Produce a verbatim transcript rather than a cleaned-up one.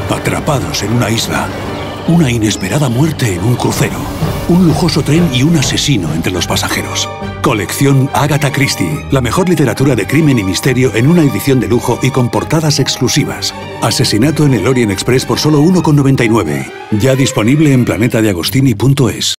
Atrapados en una isla. Una inesperada muerte en un crucero. Un lujoso tren y un asesino entre los pasajeros. Colección Agatha Christie. La mejor literatura de crimen y misterio en una edición de lujo y con portadas exclusivas. Asesinato en el Orient Express por solo uno con noventa y nueve. Ya disponible en planeta de agostini punto es.